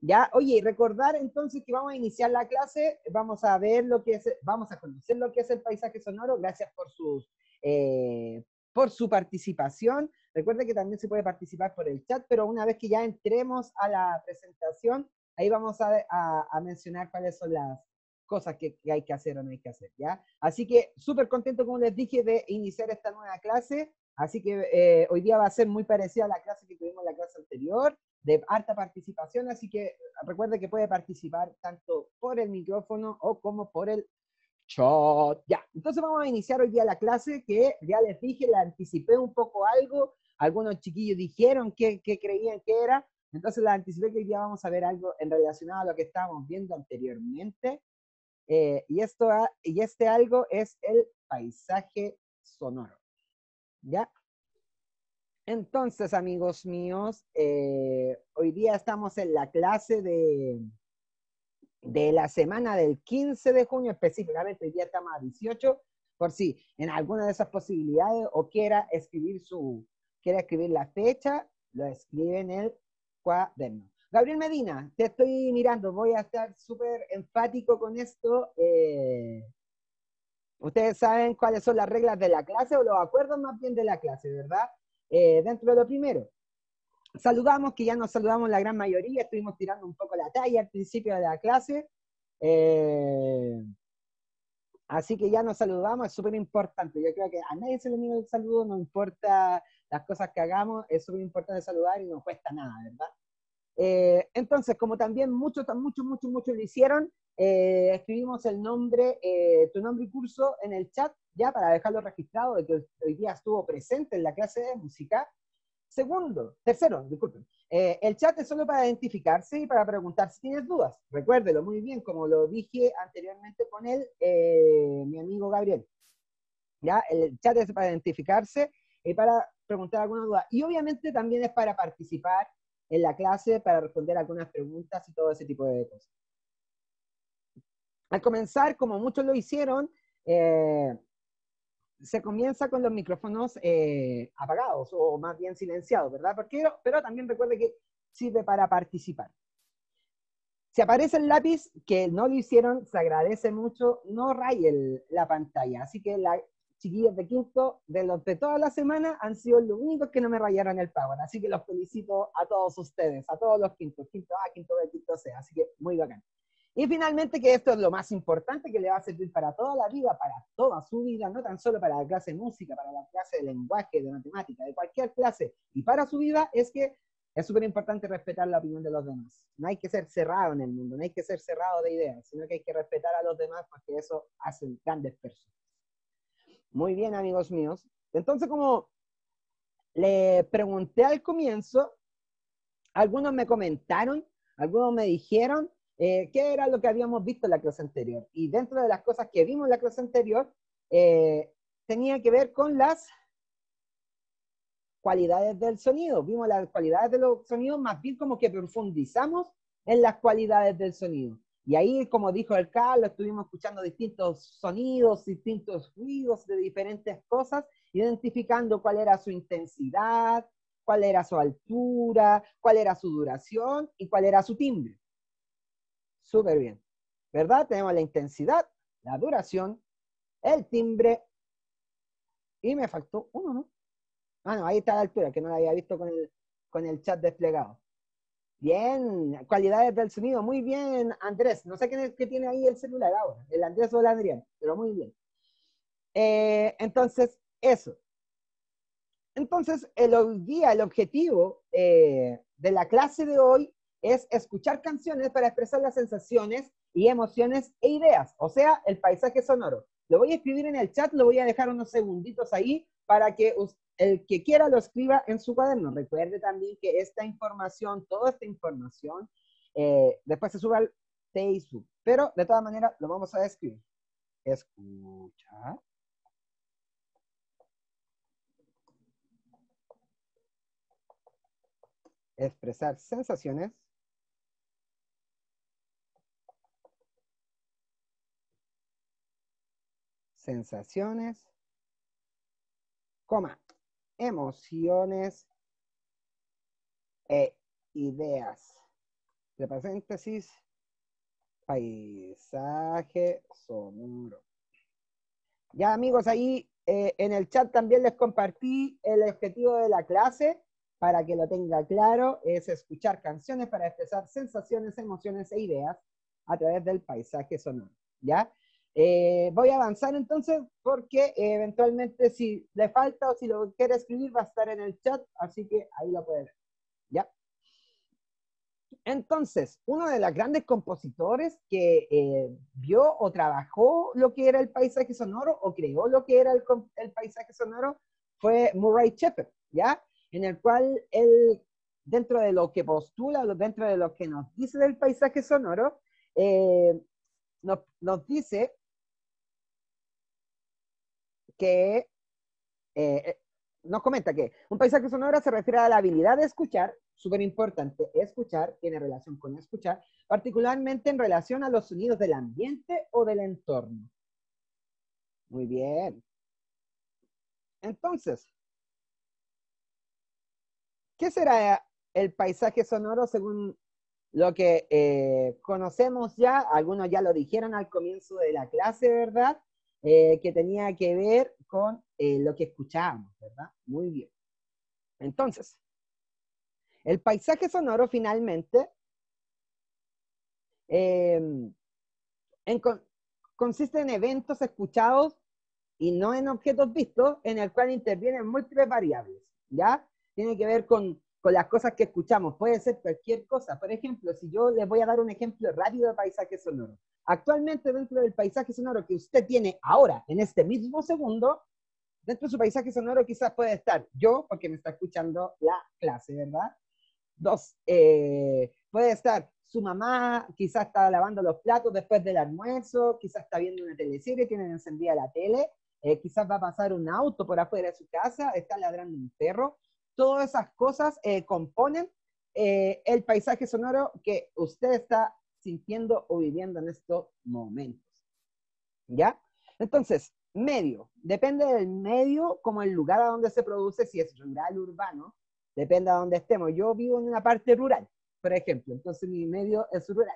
Ya, oye, y recordar entonces que vamos a iniciar la clase, vamos a ver lo que es, vamos a conocer lo que es el paisaje sonoro. Gracias por su participación. Recuerde que también se puede participar por el chat, pero una vez que ya entremos a la presentación, ahí vamos a mencionar cuáles son las cosas que hay que hacer o no hay que hacer, ¿ya? Así que súper contento, como les dije, de iniciar esta nueva clase. Así que hoy día va a ser muy parecida a la clase que tuvimos en la clase anterior, de harta participación, así que recuerde que puede participar tanto por el micrófono o como por el chat. Ya, entonces vamos a iniciar hoy día la clase que ya les dije, la anticipé un poco algo, algunos chiquillos dijeron que creían que era, entonces la anticipé que hoy día vamos a ver algo en relacionado a lo que estábamos viendo anteriormente, y este algo es el paisaje sonoro, ¿ya? Entonces, amigos míos, hoy día estamos en la clase de la semana del 15 de junio, específicamente hoy día estamos a 18, por si en alguna de esas posibilidades o quiera escribir la fecha, lo escribe en el cuaderno. Gabriel Medina, te estoy mirando, voy a estar súper enfático con esto. Ustedes saben cuáles son las reglas de la clase o los acuerdos más bien de la clase, ¿verdad? Dentro de lo primero, saludamos, que ya nos saludamos la gran mayoría, estuvimos tirando un poco la talla al principio de la clase, así que ya nos saludamos, es súper importante. Yo creo que a nadie se le niega el saludo, no importa las cosas que hagamos, es súper importante saludar y no cuesta nada, ¿verdad? Entonces, como también muchos lo hicieron, escribimos el nombre, tu nombre y curso en el chat, ya para dejarlo registrado de que hoy día estuvo presente en la clase de música. Tercero, disculpen. El chat es solo para identificarse y para preguntar si tienes dudas. Recuérdelo muy bien, como lo dije anteriormente con él, mi amigo Gabriel. ¿Ya? El chat es para identificarse y para preguntar alguna duda. Y obviamente también es para participar en la clase, para responder algunas preguntas y todo ese tipo de cosas. Al comenzar, como muchos lo hicieron, se comienza con los micrófonos apagados o más bien silenciados, ¿verdad? Pero también recuerde que sirve para participar. Si aparece el lápiz, que no lo hicieron, se agradece mucho, no raye la pantalla. Así que las chiquillos de quinto, de los de toda la semana, han sido los únicos que no me rayaron el power. Así que los felicito a todos ustedes, a todos los quintos, quinto A, quinto B, quinto C. Así que muy bacán. Y finalmente, que esto es lo más importante, que le va a servir para toda la vida, para toda su vida, no tan solo para la clase de música, para la clase de lenguaje, de matemática, de cualquier clase, y para su vida, es que es súper importante respetar la opinión de los demás. No hay que ser cerrado en el mundo, no hay que ser cerrado de ideas, sino que hay que respetar a los demás porque eso hacen grandes personas. Muy bien, amigos míos. Entonces, como le pregunté al comienzo, algunos me comentaron, algunos me dijeron qué era lo que habíamos visto en la clase anterior. Y dentro de las cosas que vimos en la clase anterior, tenía que ver con las cualidades del sonido. Vimos las cualidades de los sonidos, más bien como que profundizamos en las cualidades del sonido. Y ahí, como dijo el Carlos, estuvimos escuchando distintos sonidos, distintos ruidos de diferentes cosas, identificando cuál era su intensidad, cuál era su altura, cuál era su duración y cuál era su timbre. Súper bien, ¿verdad? Tenemos la intensidad, la duración, el timbre, y me faltó uno, ¿no? Ah, no, ahí está la altura, que no la había visto con el chat desplegado. Bien, cualidades del sonido, muy bien, Andrés. No sé qué tiene ahí el celular ahora, el Andrés o el Adrián, pero muy bien. Entonces, eso. Entonces, el objetivo de la clase de hoy es escuchar canciones para expresar las sensaciones y emociones e ideas, o sea, el paisaje sonoro. Lo voy a escribir en el chat, lo voy a dejar unos segunditos ahí para que el que quiera lo escriba en su cuaderno. Recuerde también que esta información, toda esta información, después se sube al Facebook, pero de todas maneras lo vamos a escribir. Escucha. Expresar sensaciones coma, emociones e ideas. entre paréntesis, paisaje sonoro. Ya, amigos, ahí en el chat también les compartí el objetivo de la clase para que lo tenga claro. Es escuchar canciones para expresar sensaciones, emociones e ideas a través del paisaje sonoro. ¿Ya? Voy a avanzar entonces porque eventualmente si le falta o si lo quiere escribir va a estar en el chat, así que ahí lo puede ver. ¿Ya? Entonces, uno de los grandes compositores que vio o trabajó lo que era el paisaje sonoro o creó lo que era el paisaje sonoro fue Murray Shepard, ¿ya? En el cual él, dentro de lo que postula, dentro de lo que nos dice del paisaje sonoro, nos dice que nos comenta que un paisaje sonoro se refiere a la habilidad de escuchar, súper importante, escuchar, tiene relación con escuchar, particularmente en relación a los sonidos del ambiente o del entorno. Muy bien. Entonces, ¿qué será el paisaje sonoro según lo que conocemos ya? Algunos ya lo dijeron al comienzo de la clase, ¿verdad? Que tenía que ver con lo que escuchábamos, ¿verdad? Muy bien. Entonces, el paisaje sonoro finalmente consiste en eventos escuchados y no en objetos vistos, en el cual intervienen múltiples variables, ¿ya? Tiene que ver con las cosas que escuchamos, puede ser cualquier cosa. Por ejemplo, si yo les voy a dar un ejemplo rápido de paisaje sonoro. Actualmente dentro del paisaje sonoro que usted tiene ahora, en este mismo segundo, dentro de su paisaje sonoro quizás puede estar yo, porque me está escuchando la clase, ¿verdad? Dos, puede estar su mamá, quizás está lavando los platos después del almuerzo, quizás está viendo una teleserie, tiene encendida la tele, quizás va a pasar un auto por afuera de su casa, está ladrando un perro. Todas esas cosas componen el paisaje sonoro que usted está sintiendo o viviendo en estos momentos. ¿Ya? Entonces, medio. Depende del medio como el lugar a donde se produce, si es rural, urbano. Depende de donde estemos. Yo vivo en una parte rural, por ejemplo. Entonces, mi medio es rural.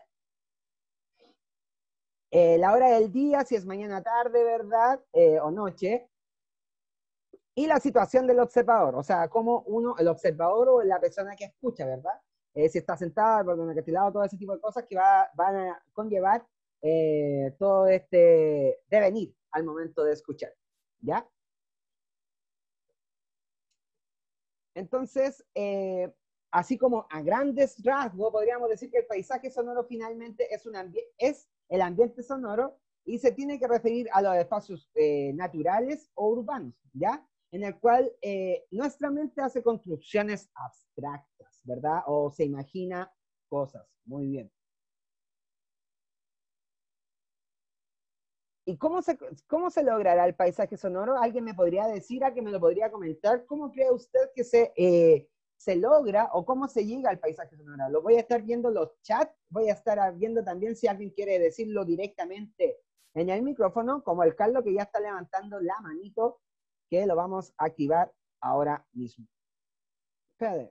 La hora del día, si es mañana, tarde, ¿verdad? O noche. Y la situación del observador. O sea, como uno, el observador o la persona que escucha, ¿verdad? Si está sentada, por donde lado, todo ese tipo de cosas que van a conllevar todo este devenir al momento de escuchar, ¿ya? Entonces, así como a grandes rasgos, podríamos decir que el paisaje sonoro finalmente es el ambiente sonoro y se tiene que referir a los espacios naturales o urbanos, ¿ya? En el cual nuestra mente hace construcciones abstractas, ¿verdad? O se imagina cosas. Muy bien. ¿Y cómo se logrará el paisaje sonoro? ¿Alguien me podría decir, alguien me lo podría comentar? ¿Cómo cree usted que se logra o cómo se llega al paisaje sonoro? Lo voy a estar viendo los chats, voy a estar viendo también si alguien quiere decirlo directamente en el micrófono, como el Carlos que ya está levantando la manito, que lo vamos a activar ahora mismo. Espérate.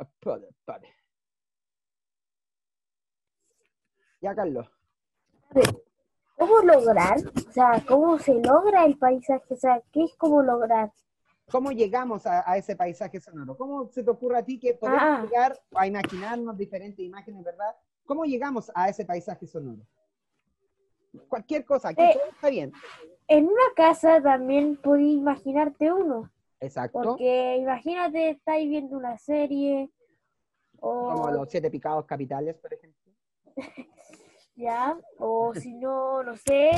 Ya, Carlos. ¿Cómo lograr? O sea, ¿cómo se logra el paisaje? O sea, ¿qué es cómo lograr? ¿Cómo llegamos a ese paisaje sonoro? ¿Cómo se te ocurre a ti que podemos llegar a imaginarnos diferentes imágenes, ¿verdad? ¿Cómo llegamos a ese paisaje sonoro? Cualquier cosa, aquí todo está bien. En una casa también podés imaginarte uno. Exacto. Porque imagínate, estáis viendo una serie o... Como los 7 pecados capitales, por ejemplo. Ya, o si no, no sé,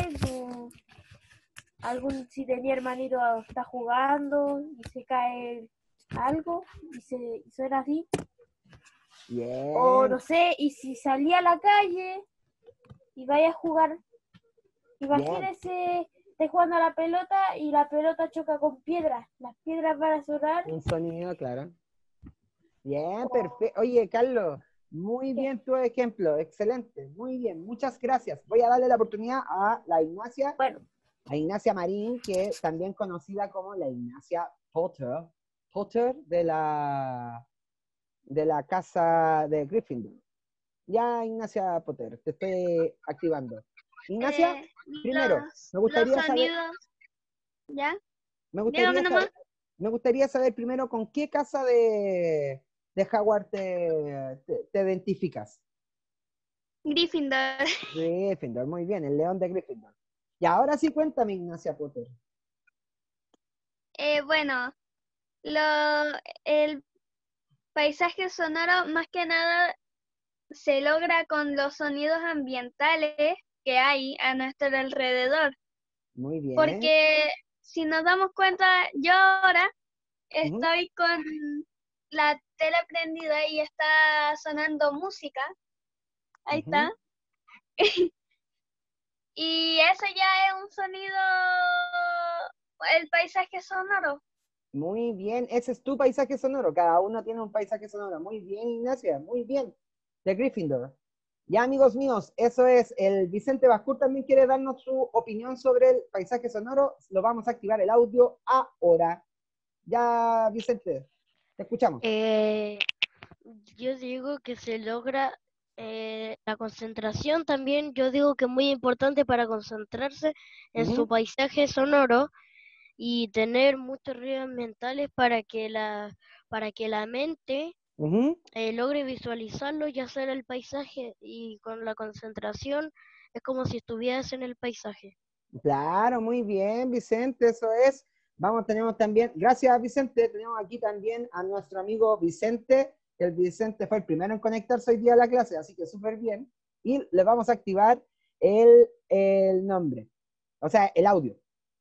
si tenía hermanito está jugando y se cae algo y suena así. Bien. O no sé, y si salía a la calle y vaya a jugar, imagínese, esté jugando a la pelota y la pelota choca con piedras. Las piedras van a sonar. Un sonido, claro. Bien, perfecto. Oye, Carlos, muy bien tu ejemplo, excelente, muy bien, muchas gracias. Voy a darle la oportunidad a la Ignacia, a Ignacia Marín, que también conocida como la Ignacia Potter de la casa de Gryffindor. Ya, Ignacia Potter, te estoy activando. Ignacia, primero, Los sonidos, ¿ya? me Dígame gustaría nomás. saber, me gustaría saber primero con qué casa de Howard te identificas. Gryffindor. Gryffindor, muy bien, el león de Gryffindor. Y ahora sí cuéntame, Ignacia Potter. Bueno, el paisaje sonoro más que nada se logra con los sonidos ambientales que hay a nuestro alrededor. Muy bien. Porque si nos damos cuenta, yo ahora Ujú, estoy con la tele prendida y está sonando música. Ahí ujú. está. Y eso ya es un sonido, el paisaje sonoro. Muy bien, ese es tu paisaje sonoro. Cada uno tiene un paisaje sonoro. Muy bien, Ignacia, muy bien. De Gryffindor. Ya, amigos míos, eso es. El Vicente Bascur también quiere darnos su opinión sobre el paisaje sonoro. Lo vamos a activar el audio ahora. Ya, Vicente, te escuchamos. Yo digo que se logra la concentración también. Yo digo que es muy importante para concentrarse en su Ujú, paisaje sonoro y tener muchos ruidos mentales para que la mente ujú. logre visualizarlo y hacer el paisaje. Y con la concentración es como si estuvieras en el paisaje. Claro, muy bien, Vicente, eso es. Vamos, tenemos también, gracias Vicente, tenemos aquí también a nuestro amigo Vicente. El Vicente fue el primero en conectarse hoy día a la clase, así que súper bien. Y le vamos a activar el nombre, o sea, el audio.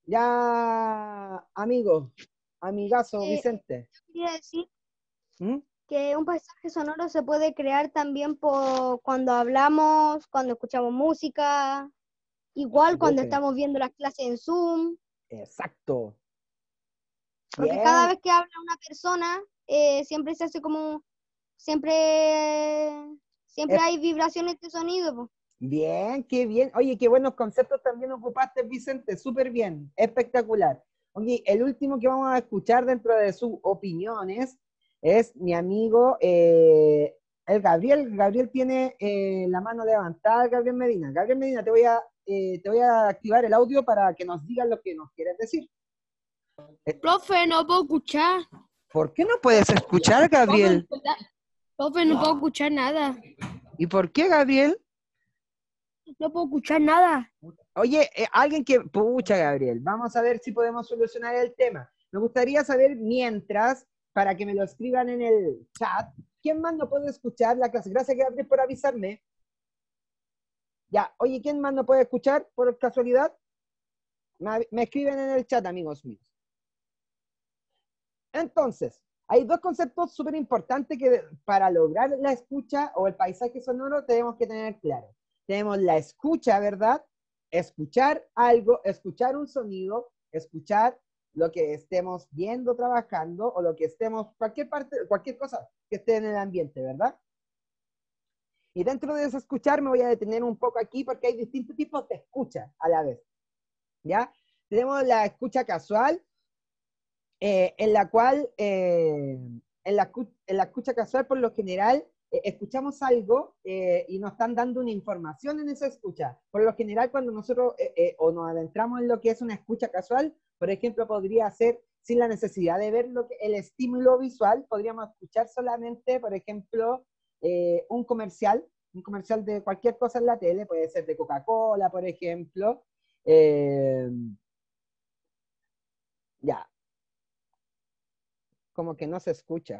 Ya, amigo, amigazo Vicente. Quería decir ¿Mm? que un paisaje sonoro se puede crear también por cuando hablamos, cuando escuchamos música, igual cuando Súper, estamos viendo las clases en Zoom, exacto. porque cada Bien, vez que habla una persona, siempre se hace como, siempre, siempre es hay vibraciones de sonido, po. bien, qué bien. Oye, qué buenos conceptos también ocupaste, Vicente. Súper bien, espectacular. Oye, el último que vamos a escuchar dentro de sus opiniones es mi amigo, el Gabriel. Gabriel tiene la mano levantada, Gabriel Medina. Gabriel Medina, te voy a activar el audio para que nos digas lo que nos quieres decir. Profe, no puedo escuchar. ¿Por qué no puedes escuchar, Gabriel? Profe, no puedo escuchar nada. ¿Y por qué, Gabriel? No puedo escuchar nada. Oye, alguien que... Pucha, Gabriel, vamos a ver si podemos solucionar el tema. Me gustaría saber mientras, para que me lo escriban en el chat, ¿quién más no puede escuchar la clase? Gracias, Gabriel, por avisarme. Ya, oye, ¿quién más no puede escuchar por casualidad? Me escriben en el chat, amigos míos. Entonces, hay dos conceptos súper importantes que para lograr la escucha o el paisaje sonoro tenemos que tener claro. Tenemos la escucha, ¿verdad? Escuchar algo, escuchar un sonido, escuchar lo que estemos viendo, trabajando o lo que estemos, cualquier parte, cualquier cosa que esté en el ambiente, ¿verdad? Y dentro de ese escuchar me voy a detener un poco aquí porque hay distintos tipos de escucha a la vez, ¿ya? Tenemos la escucha casual, en la cual, en la escucha casual, por lo general, escuchamos algo y nos están dando una información en esa escucha. Por lo general, cuando nosotros o nos adentramos en lo que es una escucha casual, por ejemplo, podría ser sin la necesidad de ver el estímulo visual, podríamos escuchar solamente, por ejemplo, un comercial de cualquier cosa en la tele, puede ser de Coca-Cola, por ejemplo. Ya, como que no se escucha.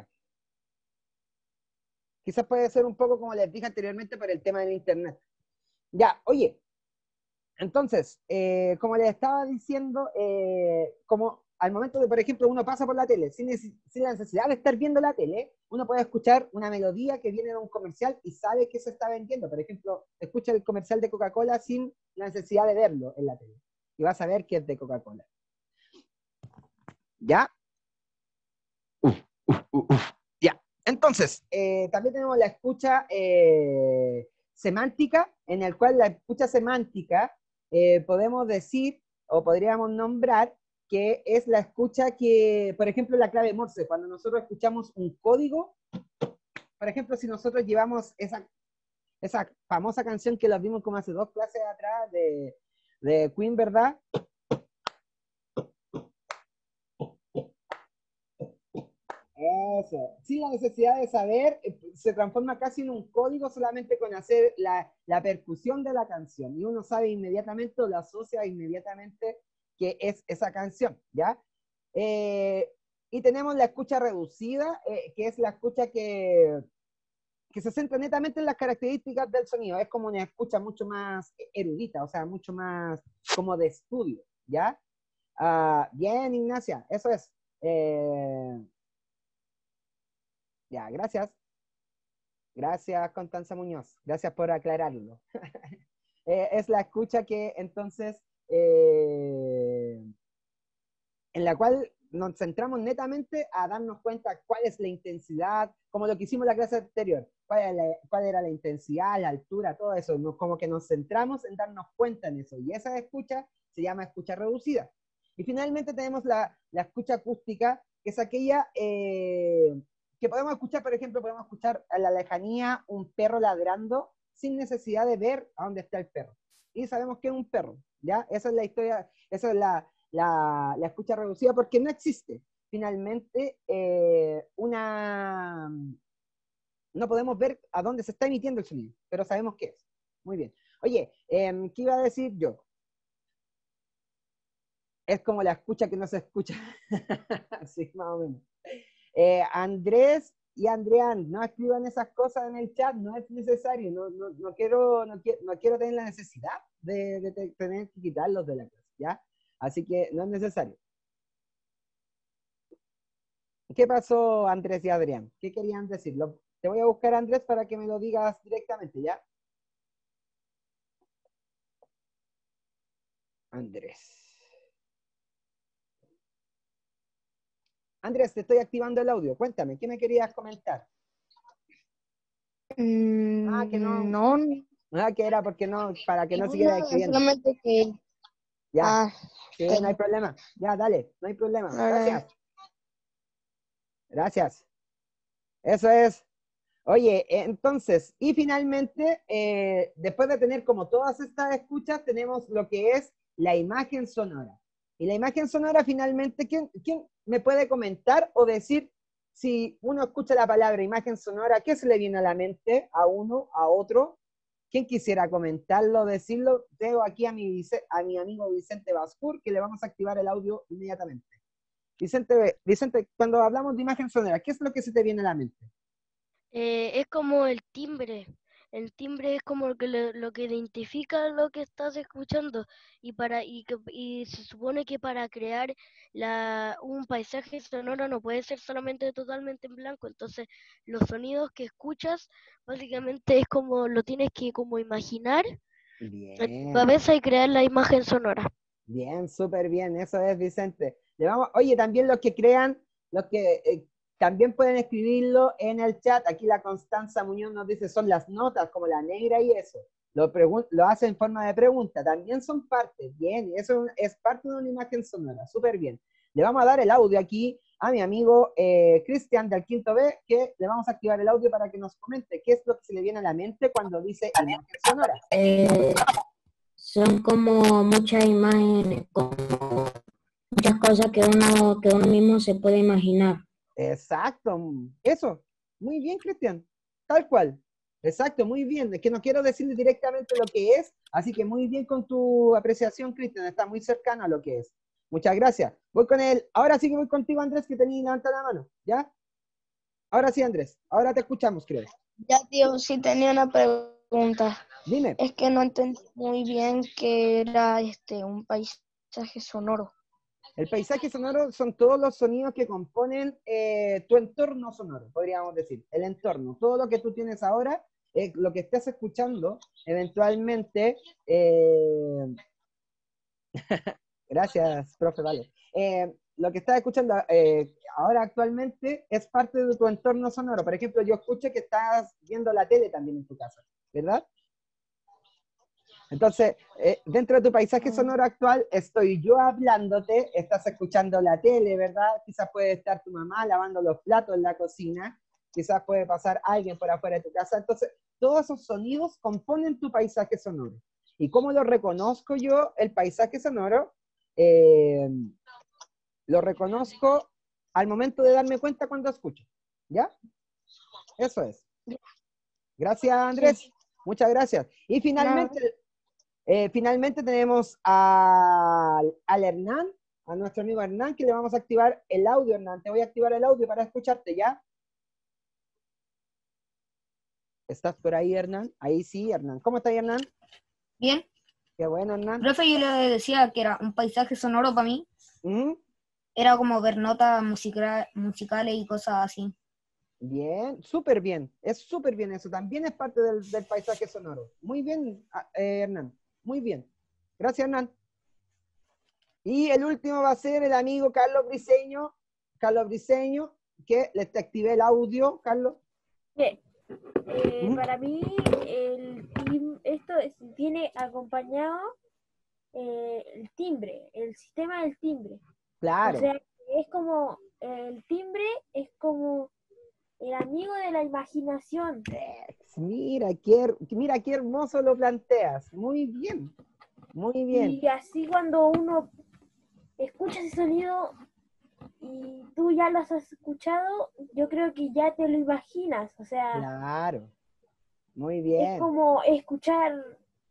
Quizás puede ser un poco como les dije anteriormente por el tema del internet. Ya, oye, entonces, como les estaba diciendo, como al momento de, por ejemplo, uno pasa por la tele sin la necesidad de estar viendo la tele, uno puede escuchar una melodía que viene de un comercial y sabe que se está vendiendo. Por ejemplo, escucha el comercial de Coca-Cola sin la necesidad de verlo en la tele. Y vas a ver que es de Coca-Cola. ¿Ya? Ya. Entonces, también tenemos la escucha semántica, en el cual la escucha semántica podemos decir o podríamos nombrar que es la escucha que, por ejemplo, la clave Morse, cuando nosotros escuchamos un código, por ejemplo, si nosotros llevamos Esa famosa canción que la vimos como hace 2 clases atrás de Queen, ¿verdad? Eso. Sin la necesidad de saber, se transforma casi en un código solamente con hacer la percusión de la canción. Y uno sabe inmediatamente o lo asocia inmediatamente que es esa canción, ¿ya? Y tenemos la escucha reducida, que es la escucha que se centra netamente en las características del sonido. Es como una escucha mucho más erudita, o sea, mucho más como de estudio, ¿ya? Bien, Ignacia, eso es. Ya, gracias. Gracias, Constanza Muñoz. Gracias por aclararlo. Es la escucha que entonces, en la cual nos centramos netamente a darnos cuenta cuál es la intensidad, como lo que hicimos en la clase anterior, cuál era la intensidad, la altura, todo eso, como que nos centramos en darnos cuenta en eso, y esa escucha se llama escucha reducida. Y finalmente tenemos la escucha acústica, que es aquella que podemos escuchar, por ejemplo, podemos escuchar a la lejanía un perro ladrando sin necesidad de ver a dónde está el perro. Y sabemos que es un perro, ¿ya? Esa es la historia, esa es la escucha reducida, porque no existe finalmente no podemos ver a dónde se está emitiendo el sonido, pero sabemos qué es. Muy bien. Oye, ¿qué iba a decir yo? Es como la escucha que no se escucha. Así, más o menos. Andrés y Andrean, no escriban esas cosas en el chat, no es necesario, no quiero tener la necesidad de tener que quitarlos de la clase, ¿ya? Así que no es necesario. ¿Qué pasó, Andrés y Adrián? ¿Qué querían decir? Te voy a buscar, Andrés, para que me lo digas directamente, ¿ya? Andrés. Andrés, te estoy activando el audio. Cuéntame, ¿qué me querías comentar? Que no. No, Que era porque no, para que no siguiera escribiendo. solamente que... Ya, sí, ok. no hay problema. Ya, dale, no hay problema. Gracias. Gracias. Eso es. Oye, entonces, y finalmente, después de tener como todas estas escuchas, tenemos lo que es la imagen sonora. Y la imagen sonora, finalmente, ¿quién me puede comentar o decir si uno escucha la palabra imagen sonora, qué se le viene a la mente a uno, a otro? ¿Quién quisiera comentarlo, decirlo? Tengo aquí a mi amigo Vicente Bascur, que le vamos a activar el audio inmediatamente. Vicente, cuando hablamos de imagen sonora, ¿qué es lo que se te viene a la mente? Es como el timbre. El timbre es como lo que identifica lo que estás escuchando y se supone que para crear un paisaje sonoro no puede ser solamente totalmente en blanco. Entonces los sonidos que escuchas básicamente es como lo tienes que como imaginar en tu Bien, cabeza y crear la imagen sonora. bien, súper bien, eso es, Vicente. Oye, también los que crean, los que también pueden escribirlo en el chat. Aquí la Constanza Muñoz nos dice, son las notas, como la negra y eso. Lo hace en forma de pregunta. También son parte. Bien, eso es parte de una imagen sonora. Súper bien. Le vamos a dar el audio aquí a mi amigo Cristian del Quinto B, que le vamos a activar el audio para que nos comente qué es lo que se le viene a la mente cuando dice imagen sonora. Son como muchas imágenes, como muchas cosas que uno mismo se puede imaginar. Exacto, eso. Muy bien, Cristian. Tal cual. Exacto, muy bien. Es que no quiero decirle directamente lo que es, así que muy bien con tu apreciación, Cristian. Está muy cercano a lo que es. Muchas gracias. Voy con él. Ahora sí que voy contigo, Andrés, que tenía levantada la mano. ¿Ya? Ahora sí, Andrés. Ahora te escuchamos, creo. Ya, tío, sí tenía una pregunta. Dime. Es que no entendí muy bien qué era un paisaje sonoro. El paisaje sonoro son todos los sonidos que componen tu entorno sonoro, podríamos decir. El entorno, todo lo que tú tienes ahora, lo que estés escuchando, eventualmente. Gracias, profe, vale. Lo que estás escuchando ahora actualmente es parte de tu entorno sonoro. Por ejemplo, yo escucho que estás viendo la tele también en tu casa, ¿verdad? Entonces, dentro de tu paisaje sonoro actual, estoy yo hablándote, estás escuchando la tele, ¿verdad? Quizás puede estar tu mamá lavando los platos en la cocina, quizás puede pasar alguien por afuera de tu casa. Entonces, todos esos sonidos componen tu paisaje sonoro. ¿Y cómo lo reconozco yo, el paisaje sonoro? Lo reconozco al momento de darme cuenta cuando escucho. ¿Ya? Eso es. Gracias, Andrés. Muchas gracias. Y finalmente, finalmente tenemos al Hernán, a nuestro amigo Hernán, que le vamos a activar el audio, Hernán. Te voy a activar el audio para escucharte, ¿ya? ¿Estás por ahí, Hernán? Ahí sí, Hernán. ¿Cómo estás, Hernán? Bien. Qué bueno, Hernán. Profe, yo le decía que era un paisaje sonoro para mí. ¿Mm? Era como ver notas musicales y cosas así. Bien, súper bien. Es súper bien eso. También es parte del paisaje sonoro. Muy bien, Hernán. Muy bien. Gracias, Hernán. Y el último va a ser el amigo Carlos Briceño. Carlos Briceño, que les te activé el audio, Carlos. Bien. Para mí, viene acompañado el timbre, el sistema del timbre. Claro. O sea, es como, el timbre es como el amigo de la imaginación. Mira qué hermoso lo planteas. Muy bien. Muy bien. Y así cuando uno escucha ese sonido y tú ya lo has escuchado, yo creo que ya te lo imaginas. O sea, Claro. Muy es bien. como escuchar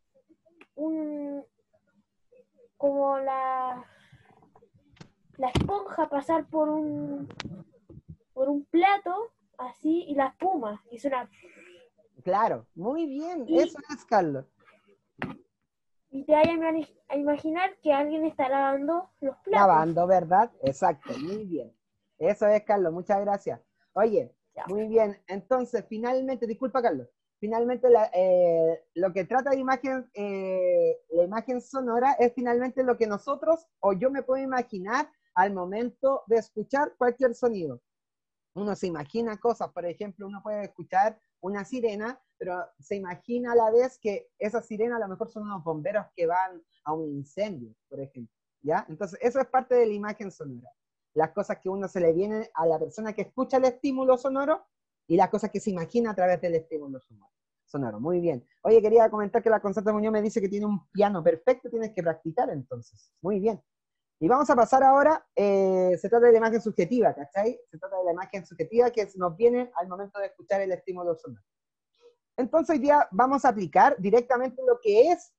como la esponja pasar por un plato, así, y la espuma, y suena, Claro. Muy bien. Y- Eso es, Carlos. y te vaya a imaginar que alguien está lavando los platos. Lavando, ¿verdad? Exacto. Muy bien. Eso es, Carlos. Muchas gracias. Oye, Ya. muy bien. Entonces, finalmente, disculpa, Carlos. Finalmente, lo que trata de imagen, la imagen sonora es finalmente lo que nosotros o yo me puedo imaginar al momento de escuchar cualquier sonido. Uno se imagina cosas, por ejemplo, uno puede escuchar una sirena, pero se imagina a la vez que esa sirena a lo mejor son unos bomberos que van a un incendio, por ejemplo, ¿ya? Entonces, eso es parte de la imagen sonora. Las cosas que uno se le vienen a la persona que escucha el estímulo sonoro y las cosas que se imagina a través del estímulo sonoro. Muy bien. Oye, quería comentar que la Constanza Muñoz me dice que tiene un piano perfecto, tienes que practicar entonces. Muy bien. Y vamos a pasar ahora, se trata de la imagen subjetiva, ¿cachai? Se trata de la imagen subjetiva que nos viene al momento de escuchar el estímulo sonoro. Entonces hoy día vamos a aplicar directamente lo que es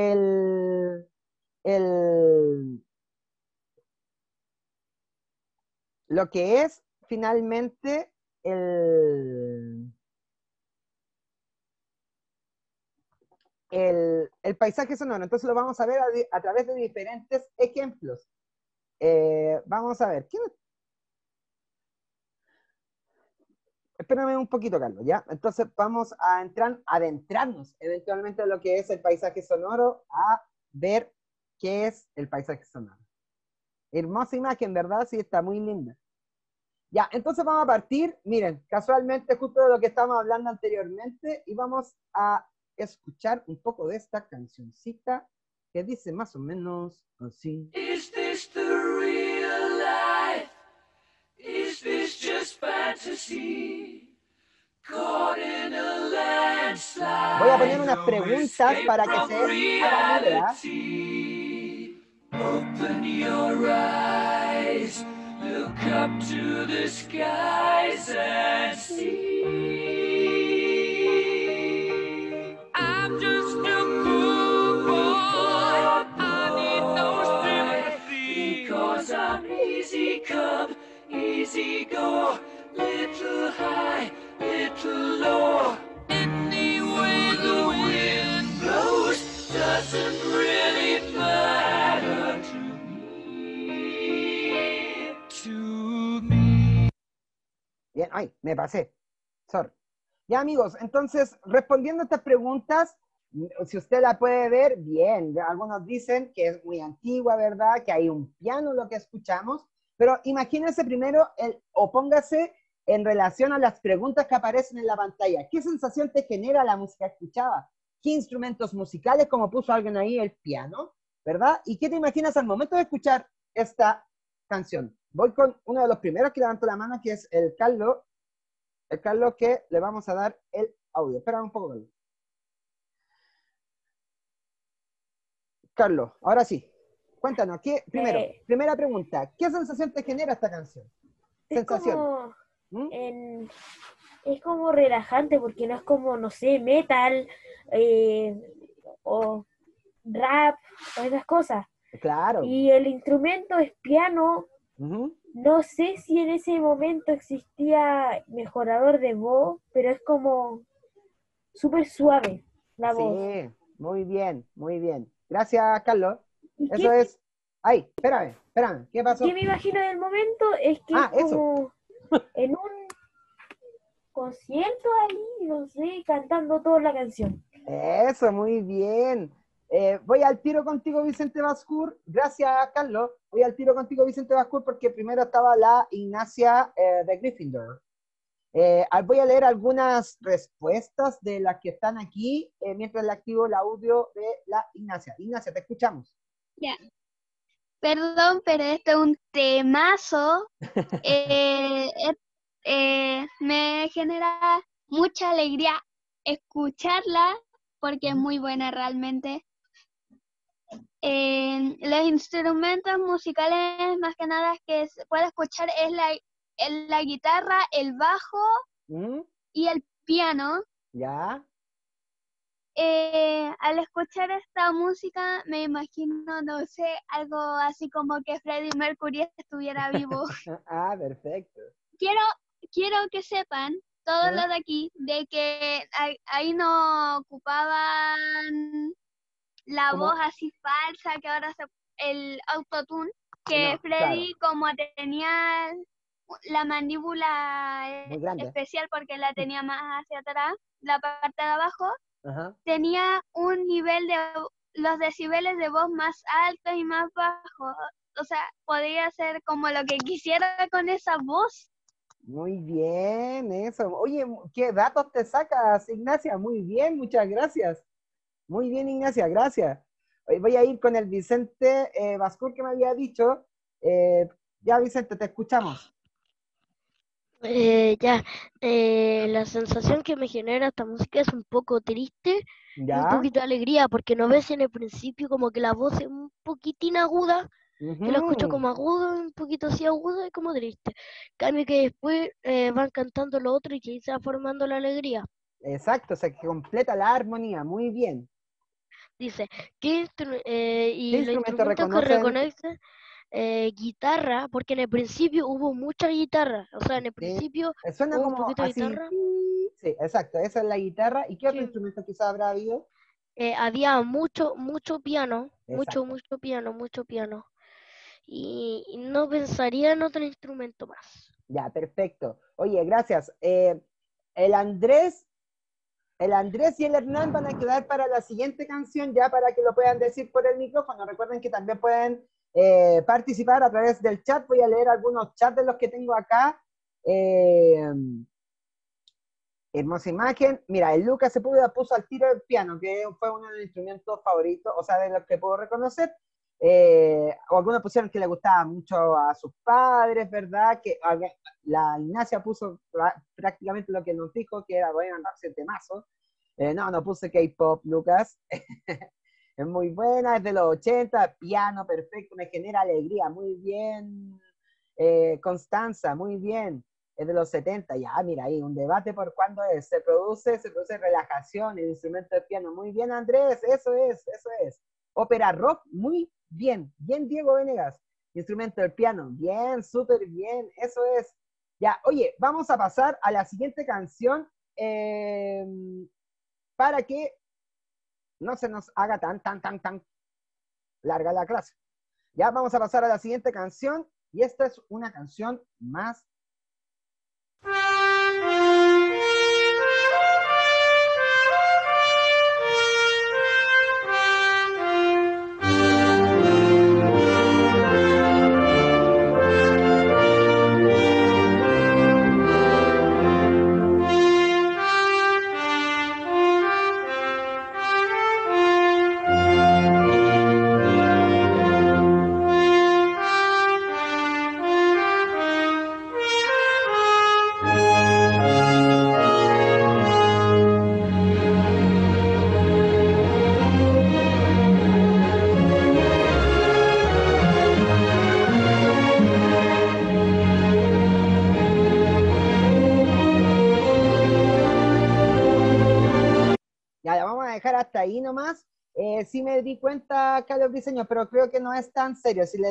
lo que es finalmente el paisaje sonoro. Entonces lo vamos a ver a través de diferentes ejemplos. Vamos a ver. Espérame un poquito, Carlos, ¿ya? Entonces vamos a adentrarnos eventualmente en lo que es el paisaje sonoro, a ver qué es el paisaje sonoro. Hermosa imagen, ¿verdad? Sí, está muy linda. Ya, entonces vamos a partir, miren, casualmente justo de lo que estábamos hablando anteriormente, y vamos a escuchar un poco de esta cancioncita que dice más o menos así. Is this the real life? Is this just fantasy? Caught in a landslide. Voy a poner unas preguntas para que se hagan idea. Open your eyes, look up to the skies and see. I'm just a poor boy, I need no sympathy, because I'm easy come, easy go, little high, little low. Any way the wind blows doesn't really matter to me. Bien, ay, me pasé. Sorry. Ya, amigos, entonces, respondiendo a estas preguntas, si usted la puede ver, bien. Algunos dicen que es muy antigua, ¿verdad? Que hay un piano lo que escuchamos, pero imagínense primero o póngase en relación a las preguntas que aparecen en la pantalla. ¿Qué sensación te genera la música escuchada? ¿Qué instrumentos musicales, como puso alguien ahí, el piano, ¿verdad? ¿Y qué te imaginas al momento de escuchar esta canción? Voy con uno de los primeros que levantó la mano, que es el Carlos que le vamos a dar el audio. Espera un poco, Carlos. Carlos, ahora sí. Cuéntanos, primero, primera pregunta, ¿qué sensación te genera esta canción? Es Sensación. como, ¿Mm? es como relajante porque no es como, no sé, metal o rap o esas cosas. Claro. Y el instrumento es piano. Ujú. No sé si en ese momento existía mejorador de voz, pero es como súper suave la voz. Sí, muy bien, muy bien. Gracias, Carlos. ¿Y Eso es. Ay, espérame, ¿qué pasó? qué me imagino del momento? Es que Ah, es eso. como en un concierto ahí, no sé, cantando toda la canción. Eso, muy bien. Voy al tiro contigo, Vicente Bascur. Gracias, Carlos. Voy al tiro contigo, Vicente Bascur, porque primero estaba la Ignacia de Gryffindor. Voy a leer algunas respuestas de las que están aquí mientras le activo el audio de la Ignacia. Ignacia, te escuchamos. Ya. Perdón, pero esto es un temazo. Me genera mucha alegría escucharla porque es muy buena realmente. Los instrumentos musicales más que nada que se puede escuchar es la guitarra, el bajo ¿Mm? y el piano. ¿Ya? Al escuchar esta música me imagino, no sé, algo así como que Freddie Mercury estuviera vivo. Ah, perfecto. Quiero que sepan, todos los de aquí, de que ahí no ocupaban la ¿Cómo? voz así falsa, que ahora el autotune, que No, Freddy claro, como tenía la mandíbula muy grande. especial porque la tenía más hacia atrás, la parte de abajo, Ajá. tenía un nivel de los decibeles de voz más altos y más bajos. O sea, podía hacer como lo que quisiera con esa voz. Muy bien, eso. Oye, ¿qué datos te sacas, Ignacia? Muy bien, muchas gracias. Muy bien, Ignacia, gracias. Voy a ir con el Vicente Bascur que me había dicho. Ya, Vicente, te escuchamos. La sensación que me genera esta música es un poco triste y un ¿Ya? poquito de alegría, porque no ves en el principio como que la voz es un poquitín aguda, yo la escucho Ujú. como agudo, un poquito así agudo y como triste. En cambio que después van cantando lo otro y que ahí se va formando la alegría. Exacto, o sea, que completa la armonía. Muy bien. Dice, ¿Qué y los instrumentos instrumentos que reconocen? reconoce, guitarra, porque en el principio hubo mucha guitarra, o sea, en el Sí. principio Suena hubo un como poquito de así. guitarra. Sí, exacto, esa es la guitarra. ¿Y qué otro Sí. instrumento quizá habrá habido? Había mucho piano, Exacto. mucho piano. Y no pensaría en otro instrumento más. Ya, perfecto. Oye, gracias. El Andrés, el Andrés y el Hernán van a quedar para la siguiente canción, ya para que lo puedan decir por el micrófono. Recuerden que también pueden participar a través del chat. Voy a leer algunos chats de los que tengo acá. Eh, Hermosa imagen. Mira, el Lucas Sepúlveda puso al tiro el piano, que fue uno de los instrumentos favoritos, o sea, de los que puedo reconocer. O algunos pusieron que le gustaba mucho a sus padres, ¿verdad? La Ignacia puso prácticamente lo que nos dijo, que era, bueno, andarse el temazo. No puse K-pop, Lucas. Es muy buena, es de los 80, piano perfecto, me genera alegría, muy bien. Constanza, muy bien. Es de los 70, ya, mira ahí, un debate por cuándo es. Se produce relajación, el instrumento de piano. Muy bien, Andrés, eso es, eso es. Ópera rock, muy bien. Bien, Diego Venegas. Instrumento del piano, bien, súper bien, eso es. Ya, oye, vamos a pasar a la siguiente canción para que no se nos haga tan larga la clase. Ya, vamos a pasar a la siguiente canción y esta es una canción más hasta ahí nomás. Sí me di cuenta, Carlos Briseño, pero creo que no es tan serio. Si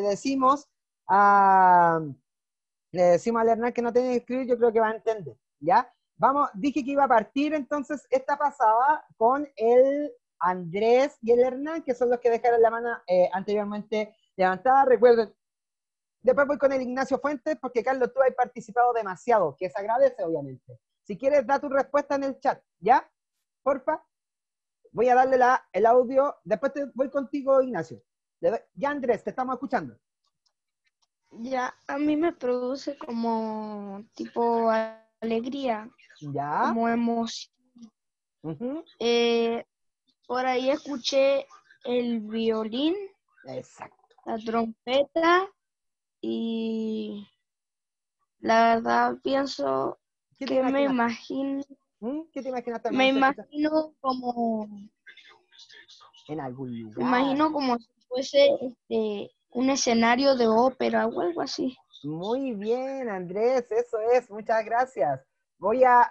le decimos al Hernán que no tiene que escribir, yo creo que va a entender, ¿ya? Vamos, dije que iba a partir entonces esta pasada con el Andrés y el Hernán, que son los que dejaron la mano anteriormente levantada. Recuerden, después voy con el Ignacio Fuentes, porque Carlos, tú has participado demasiado, que se agradece, obviamente. Si quieres, da tu respuesta en el chat, ¿ya? Porfa. Voy a darle el audio. Después voy contigo, Ignacio. Ya, Andrés, te estamos escuchando. Ya, a mí me produce como tipo alegría, ¿Ya? como emoción. Ujú. Por ahí escuché el violín, Exacto. la trompeta y la verdad pienso ¿Qué te que me imaginas? imagino, ¿Qué te imaginas al me momento de escuchar? imagino como, En algún me lugar. imagino como si fuese un escenario de ópera o algo así. Muy bien, Andrés, eso es, muchas gracias. Voy a...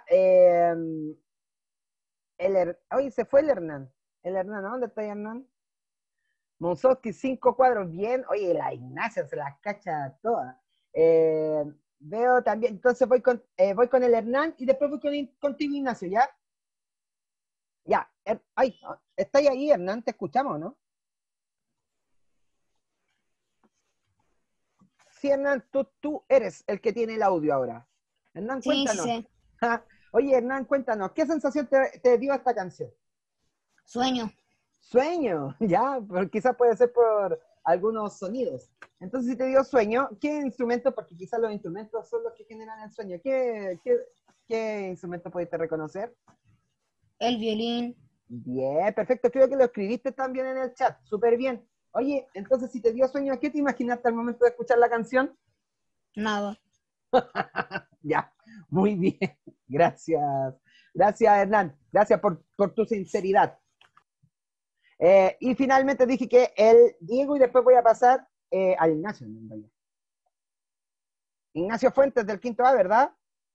Oye, se fue el Hernán. El Hernán, ¿a dónde está el Hernán? Monzowski, 5 cuadros, bien. Oye, la Ignacia se las cacha todas. Veo también, entonces voy con el Hernán y después voy contigo, Ignacio, ¿ya? Ya, ay, ¿está ahí, Hernán? ¿Te escuchamos, no? Sí, Hernán, tú eres el que tiene el audio ahora. Hernán, Sí, cuéntanos. sí, sí. Oye, Hernán, cuéntanos, ¿qué sensación te dio esta canción? Sueño. Sueño, ya, pero quizás puede ser por algunos sonidos. Entonces, si te dio sueño, ¿qué instrumento? Porque quizás los instrumentos son los que generan el sueño. ¿Qué instrumento pudiste reconocer? El violín. Bien, perfecto. Creo que lo escribiste también en el chat. Súper bien. Oye, entonces, si te dio sueño, ¿qué te imaginaste al momento de escuchar la canción? Nada. Ya, muy bien. Gracias. Gracias, Hernán. Gracias por tu sinceridad. Y finalmente dije que el Diego y después voy a pasar al Ignacio. Ignacio Fuentes del quinto A, ¿verdad?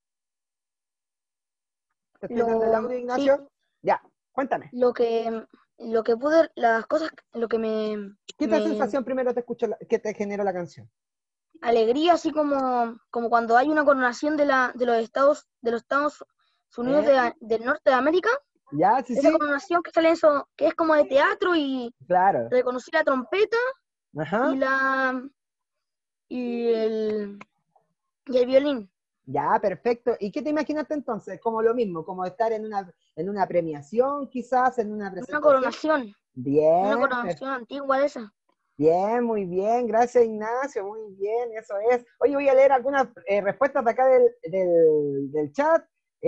¿Te estoy dando el audio, Sí, Ignacio? Ya, cuéntame. lo que pude, las cosas, lo que ¿Qué sensación primero te escucho que te generó la canción? alegría, así como cuando hay una coronación de los Estados Unidos del norte de América, Ya, sí, esa sí. coronación que sale eso, que es como de teatro y Claro. reconocí la trompeta Ajá. y el violín. Ya, perfecto. ¿Y qué te imaginaste entonces? Como lo mismo, como estar en una premiación, quizás, en una Una presentación. coronación. Bien. Una coronación antigua de esa. Bien, muy bien. Gracias, Ignacio. Muy bien, eso es. Oye, voy a leer algunas respuestas de acá del chat.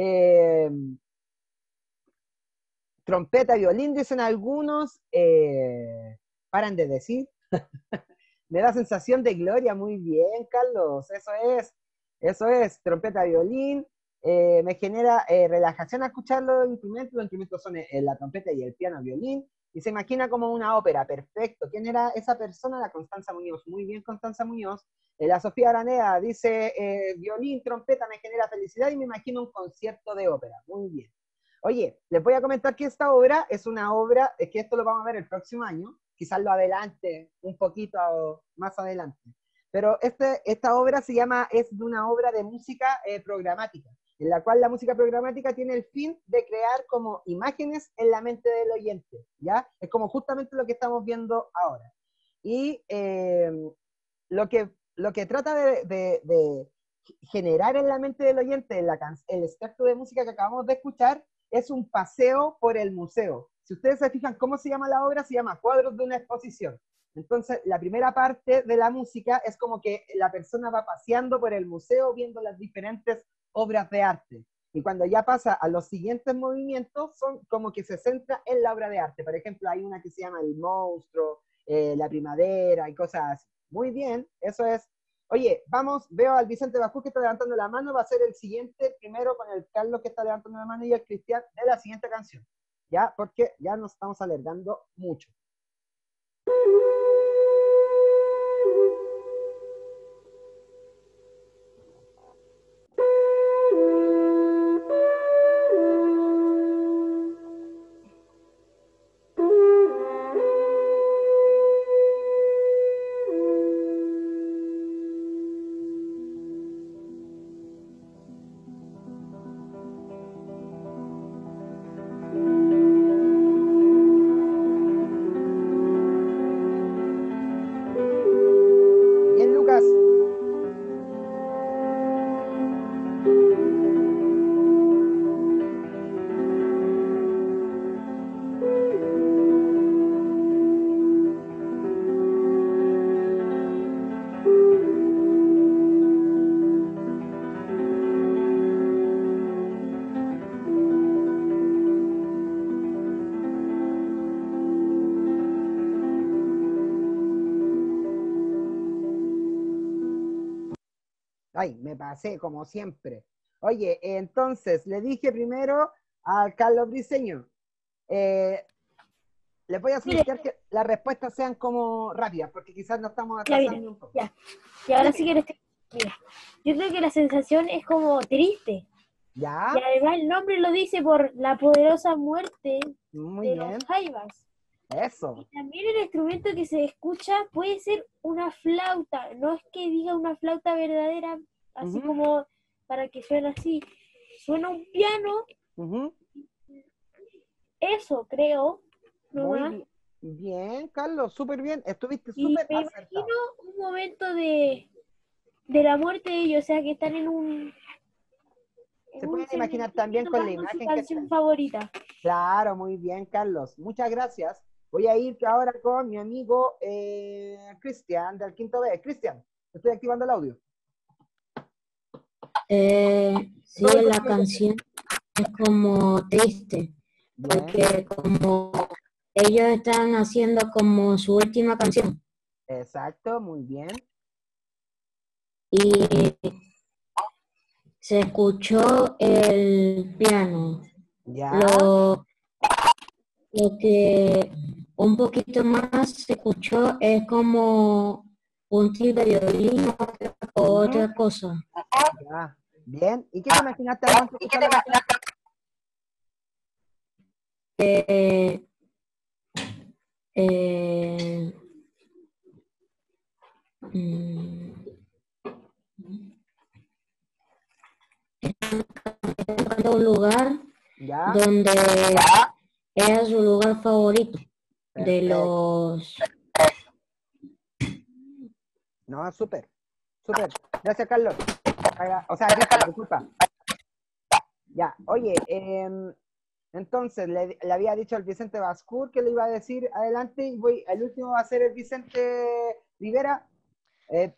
Trompeta, violín, dicen algunos. Paran de decir. Me da sensación de gloria. Muy bien, Carlos. Eso es. Eso es. Trompeta, violín. Me genera relajación al escuchar los instrumentos. Los instrumentos son la trompeta y el piano, violín. Y se imagina como una ópera. Perfecto. ¿Quién era esa persona? La Constanza Muñoz. Muy bien, Constanza Muñoz. La Sofía Araneda dice, violín, trompeta me genera felicidad y me imagino un concierto de ópera. Muy bien. Oye, les voy a comentar que esta obra es una obra, es que esto lo vamos a ver el próximo año, quizás lo adelante, un poquito más adelante. Pero esta obra es de una obra de música programática, en la cual la música programática tiene el fin de crear como imágenes en la mente del oyente, ¿ya? Es como justamente lo que estamos viendo ahora. Y lo que trata de generar en la mente del oyente el extracto de música que acabamos de escuchar es un paseo por el museo. Si ustedes se fijan cómo se llama la obra, se llama Cuadros de una exposición. Entonces, la primera parte de la música es como que la persona va paseando por el museo viendo las diferentes obras de arte. Y cuando ya pasa a los siguientes movimientos, son como que se centra en la obra de arte. Por ejemplo, hay una que se llama El Monstruo, La Primavera y cosas así. Muy bien, eso es. Oye, vamos, veo al Vicente Bajú que está levantando la mano, va a ser el siguiente, primero con el Carlos que está levantando la mano y el Cristian de la siguiente canción, ¿ya? Porque ya nos estamos alargando mucho. Ay, me pasé como siempre. Oye, entonces, le dije primero a Carlos Briseño, les voy a Mire, solicitar que las respuestas sean como rápidas, porque quizás nos estamos ya, mira, atrasando un poco. ya. Y ahora sí que mira, yo creo que la sensación es como triste. ¿Ya? Y además el nombre lo dice por la poderosa muerte Muy de bien. los jaivas. Eso. Y también el instrumento que se escucha puede ser una flauta. No es que diga una flauta verdadera, así Ujú, como para que suene así. Suena un piano, ujú. eso creo, Muy nomás. bien, Carlos, súper bien. Estuviste Y súper me acertado. imagino un momento de la muerte de ellos, o sea, que están en un Se pueden imaginar también cementerio con la tocando su imagen que canción está. favorita. Claro, muy bien, Carlos. Muchas gracias. Voy a ir ahora con mi amigo Cristian del quinto B. Cristian, estoy activando el audio. Sí, la canción es como triste, Bien, porque como ellos están haciendo como su última canción exacto, muy bien. y se escuchó el piano. Ya, Lo que un poquito más se escuchó es como un timbre de violín o ujú, otra cosa. ya. Bien. ¿Y qué te imaginaste al momento de escuchar la canción? Eh, eh, mm, Buscando un lugar Ya, donde era su lugar favorito de perfecto. los... No, súper, súper. Gracias, Carlos. O sea, Cristian, disculpa. Ya, oye, entonces le había dicho al Vicente Bascur que le iba a decir adelante y el último va a ser el Vicente Rivera. Eh,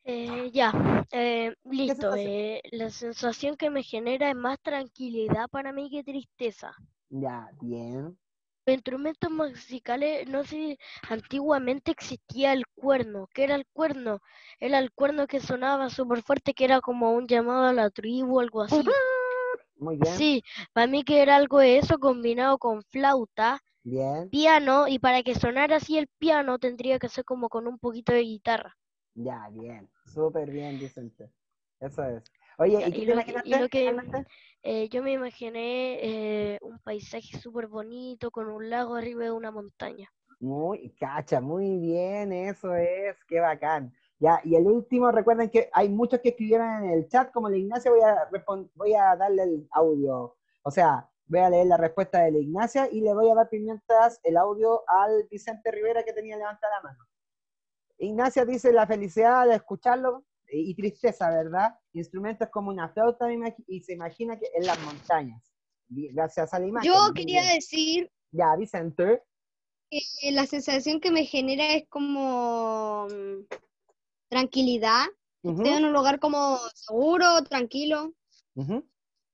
¿Qué Listo. sensación? La sensación que me genera es más tranquilidad para mí que tristeza. Ya, bien. Los instrumentos musicales, no sé, antiguamente existía el cuerno. ¿Qué era el cuerno? Era el cuerno que sonaba súper fuerte, que era como un llamado a la tribu o algo así. Muy bien, Sí, para mí que era algo de eso combinado con flauta, bien, piano, y para que sonara así el piano tendría que ser como con un poquito de guitarra. ya, bien. Súper bien, Vicente. Eso es. Oye, Ya, ¿y qué te y lo imaginaste que finalmente? yo me imaginé un paisaje súper bonito con un lago arriba de una montaña. Cacha, muy bien, eso es, qué bacán. Ya, y el último, recuerden que hay muchos que escribieron en el chat, como la Ignacia, voy a darle el audio. O sea, voy a leer la respuesta de la Ignacia y le voy a dar mientras el audio al Vicente Rivera que tenía levantada la mano. Ignacia dice la felicidad de escucharlo y tristeza, ¿verdad? Instrumentos como una flauta y se imagina que en las montañas. Gracias a la imagen. Yo Muy quería bien. decir Ya, Vicente. que la sensación que me genera es como tranquilidad. Estoy Ujú, en un lugar como seguro, tranquilo. ujú.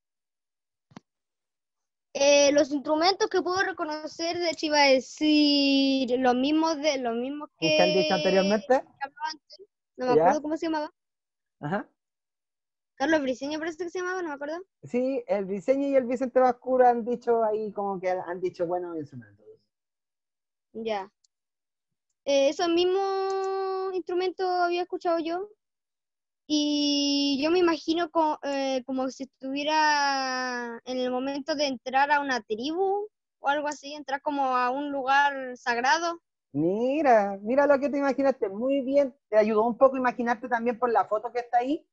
Los instrumentos que puedo reconocer, de hecho iba a decir los mismos ¿Que han dicho que anteriormente? hablaba antes, no me ¿Ya? acuerdo cómo se llamaba. Ajá. Carlos Briceño parece que se llamaba, no me acuerdo. Sí, el Briseño y el Vicente Bascura han dicho ahí como que han dicho buenos instrumentos. Ya. Esos mismos instrumentos había escuchado yo. Y yo me imagino como si estuviera en el momento de entrar a una tribu o algo así, entrar como a un lugar sagrado. Mira lo que te imaginaste, muy bien. ¿Te ayudó un poco a imaginarte también por la foto que está ahí?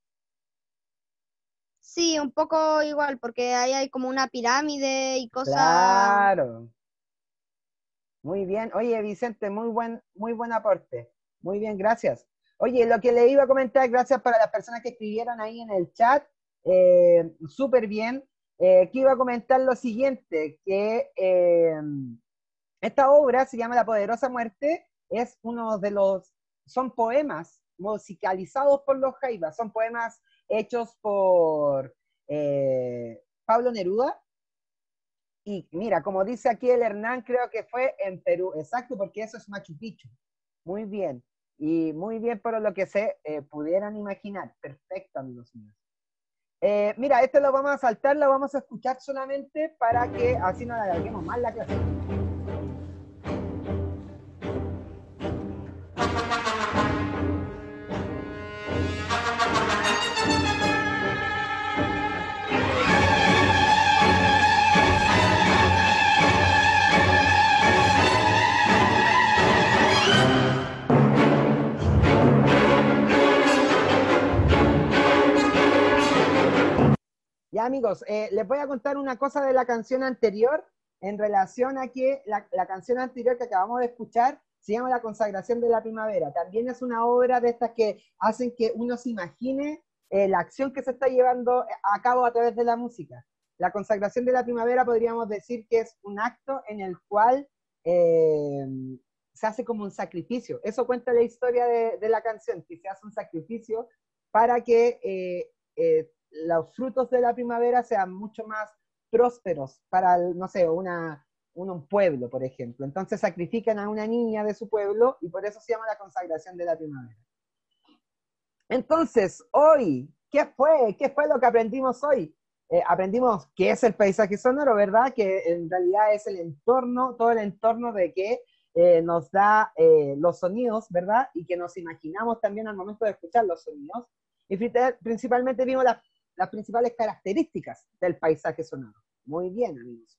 Sí, un poco igual, porque ahí hay como una pirámide y cosas. Claro, muy bien. Oye, Vicente, muy buen aporte. Muy bien, gracias. Oye, lo que le iba a comentar, gracias para las personas que escribieron ahí en el chat, súper bien. Que iba a comentar lo siguiente, que esta obra se llama La Poderosa Muerte, es uno de los, son poemas musicalizados por los Jaivas, son poemas hechos por Pablo Neruda, y mira, como dice aquí el Hernán, creo que fue en Perú, exacto, porque eso es Machu Picchu. Muy bien. Y muy bien por lo que se pudieran imaginar. Perfecto, amigos míos. Mira, este lo vamos a saltar, lo vamos a escuchar solamente para que así no alarguemos más la clase. Ya, amigos, les voy a contar una cosa de la canción anterior en relación a que la canción anterior que acabamos de escuchar se llama La consagración de la primavera. También es una obra de estas que hacen que uno se imagine la acción que se está llevando a cabo a través de la música. La consagración de la primavera podríamos decir que es un acto en el cual se hace como un sacrificio. Eso cuenta la historia de la canción, que se hace un sacrificio para que los frutos de la primavera sean mucho más prósperos para, no sé, un pueblo, por ejemplo. Entonces sacrifican a una niña de su pueblo y por eso se llama la consagración de la primavera. Entonces, hoy, ¿qué fue? ¿Qué fue lo que aprendimos hoy? Aprendimos qué es el paisaje sonoro, ¿verdad? Que en realidad es el entorno, todo el entorno de que nos da los sonidos, ¿verdad? Y que nos imaginamos también al momento de escuchar los sonidos. Y principalmente vimos las principales características del paisaje sonoro. Muy bien, amigos.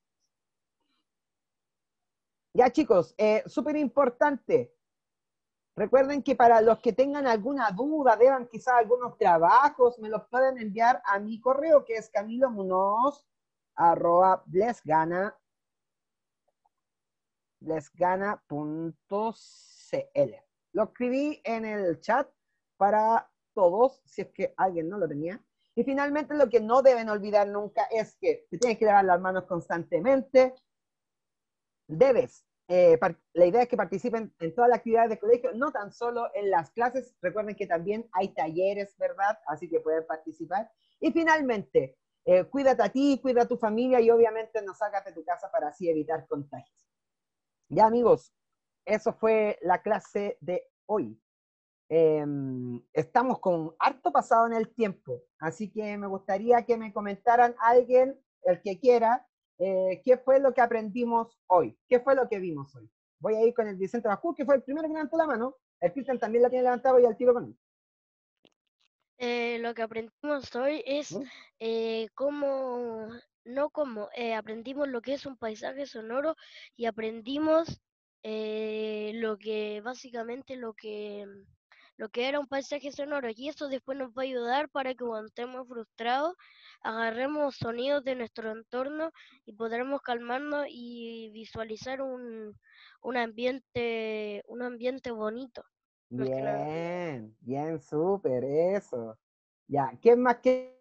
Ya, chicos, súper importante. Recuerden que para los que tengan alguna duda, deban quizás algunos trabajos, me los pueden enviar a mi correo, que es camilomunoz@blesgana.cl. Lo escribí en el chat para todos, si es que alguien no lo tenía. Y finalmente lo que no deben olvidar nunca es que te tienes que lavar las manos constantemente. La idea es que participen en todas las actividades de colegio, no tan solo en las clases. Recuerden que también hay talleres, ¿verdad? Así que pueden participar. Y finalmente, cuídate a ti, cuida a tu familia y obviamente no salgas de tu casa para así evitar contagios. Ya, amigos, eso fue la clase de hoy. Estamos con harto pasado en el tiempo, así que me gustaría que me comentaran alguien, el que quiera, qué fue lo que aprendimos hoy, qué fue lo que vimos hoy. Voy a ir con el Vicente Bajú, que fue el primero que levantó la mano. El Cristian también la tiene levantada y al tiro con él. Lo que aprendimos hoy es aprendimos lo que es un paisaje sonoro y aprendimos lo que básicamente lo que era un paisaje sonoro, y eso después nos va a ayudar para que cuando estemos frustrados agarremos sonidos de nuestro entorno y podremos calmarnos y visualizar un ambiente bonito. Más que nada. Bien, bien, súper, eso. Ya, ¿quién más que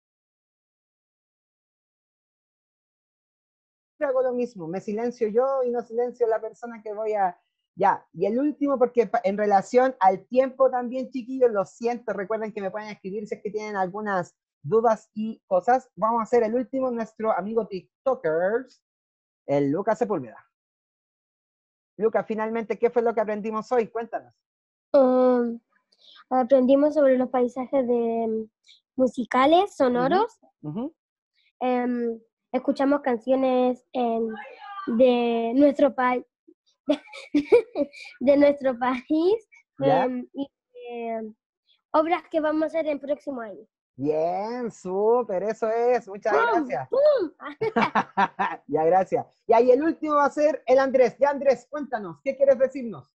hago lo mismo? Me silencio yo y no silencio la persona que voy a... Ya, y el último, porque en relación al tiempo también, chiquillos, lo siento, recuerden que me pueden escribir si es que tienen algunas dudas y cosas. Vamos a hacer el último, nuestro amigo TikTokers, el Lucas Sepúlveda. Lucas, finalmente, ¿qué fue lo que aprendimos hoy? Cuéntanos. Aprendimos sobre los paisajes musicales, sonoros. Escuchamos canciones de nuestro país. de nuestro país y obras que vamos a hacer el próximo año. Bien, súper, eso es, muchas gracias. Ya, gracias. Y ahí el último va a ser el Andrés. Ya, Andrés, cuéntanos, ¿qué quieres decirnos?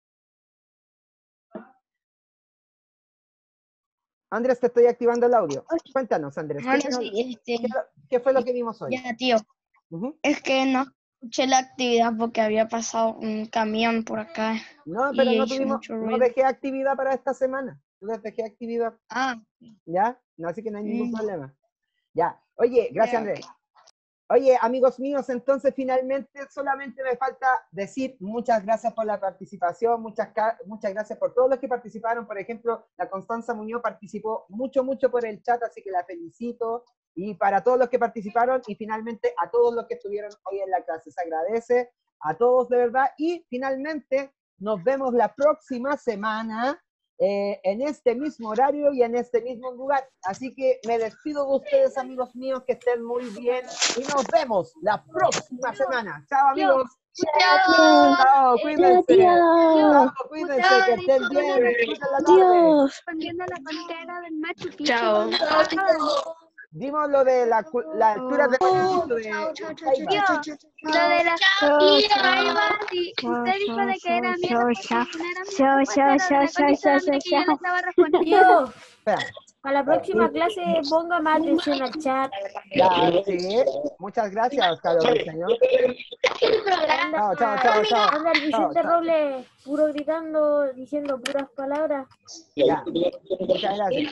Andrés, te estoy activando el audio. Cuéntanos, Andrés. ¿Qué fue lo que vimos hoy? Ya, tío. Es que no escuché la actividad porque había pasado un camión por acá. No, pero no dejé actividad para esta semana. No dejé actividad. ¿Ya? No, así que no hay ningún problema. Ya. Oye, gracias, Andrés. Oye, amigos míos, entonces finalmente solamente me falta decir muchas gracias por la participación, muchas gracias por todos los que participaron. Por ejemplo, la Constanza Muñoz participó mucho por el chat, así que la felicito. Y para todos los que participaron y finalmente a todos los que estuvieron hoy en la clase. Se agradece a todos de verdad. Y finalmente nos vemos la próxima semana en este mismo horario y en este mismo lugar. Así que me despido de ustedes, amigos míos, que estén muy bien y nos vemos la próxima semana. Chao, amigos. Chao, cuídense. Chao, cuídense, que estén bien. Disfruten la tarde. Respondiendo a la contera del Machu Picchu. Chao. Dimos lo de la altura de Machu Picchu, Lo de las caibas, y usted dijo de que era mi respuesta, que no era mi respuesta, era de la Connie solamente que yo le estaba respondiendo. Espera. Para la próxima clase ponga más atención al chat. Ya, sí. Muchas gracias, Carlos Señor. Chao, chao, chao, chao. Anda el Chao, Vicente chao. Robles, puro gritando, diciendo puras palabras. Ya. Muchas gracias.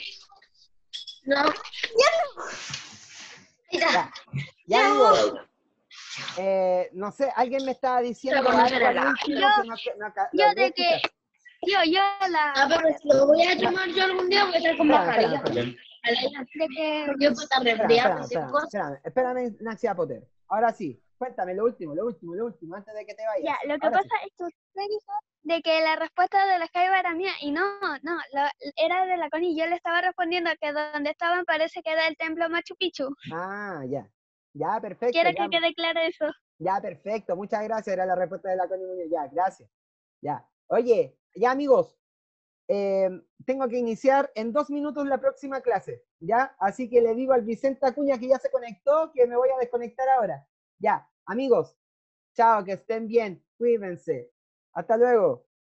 Ya, ya amigos. No sé, alguien me estaba diciendo algo al último que no Yo logré de que, escuchar. yo la, pero si lo voy a tomar yo algún día, voy a estar con mascarilla. de que, Yo puedo estar resfriada. Espérame, Naxia Potter. Ahora sí, cuéntame lo último, antes de que te vayas. ya, lo que Ahora pasa es que usted dijo de que la respuesta de la Jaiba era mía, y no, era de la Connie, yo le estaba respondiendo que donde estaban parece que era el templo Machu Picchu. Ah, ya. Ya, perfecto. Quiero ya, que quede claro eso. ya, perfecto. Muchas gracias. Era la respuesta de la Connie Muñoz. Ya, gracias. Ya. Oye, ya amigos, tengo que iniciar en 2 minutos la próxima clase, ¿ya? Así que le digo al Vicente Acuña que ya se conectó, que me voy a desconectar ahora. Ya, amigos, chao, que estén bien, cuídense. Hasta luego.